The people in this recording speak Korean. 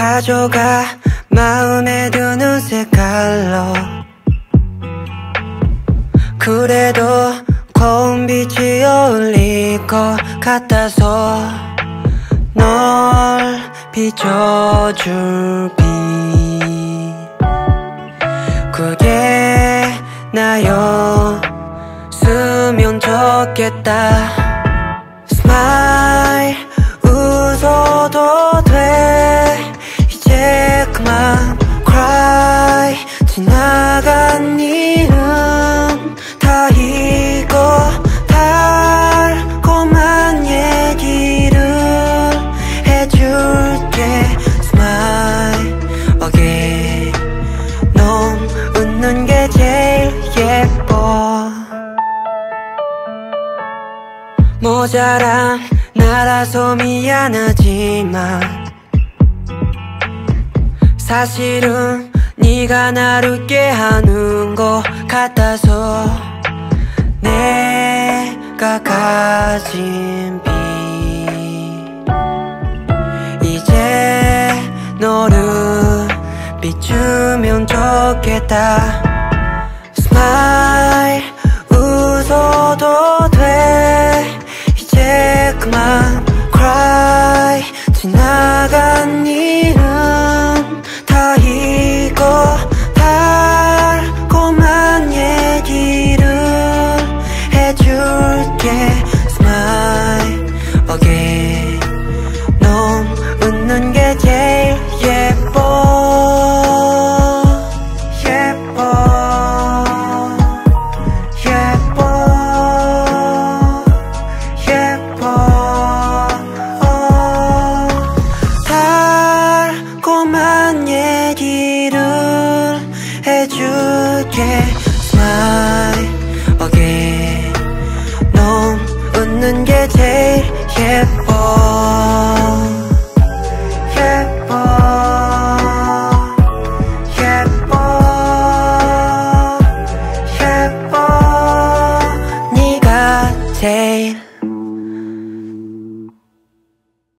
가져가 마음에 드는 색깔로 그래도 고운 빛이 어울릴 것 같아서 널 비춰줄 빛 그게 나였으면 좋겠다. Smile 웃어도 돼 이제 그만 Cry 지나간 일은 다 잊고 달콤한 얘기를 해줄게. Smile again 넌 웃는 게 제일 예뻐. 모자란 나라서 미안하지만 사실은 네가 나를 웃게 하는 것 같아서 내가 가진 빛 이제 너를 비추면 좋겠다. Smile 웃어도 돼 이제 그만 Cry 지나간 일은 다 잊고 달콤한 얘기를 해줄게. Smile again 넌 웃는 게 제일 예뻐. 예뻐 예뻐 예뻐 달콤한 얘기를 해줄게. Smile again 넌 웃는 게 제일 예뻐.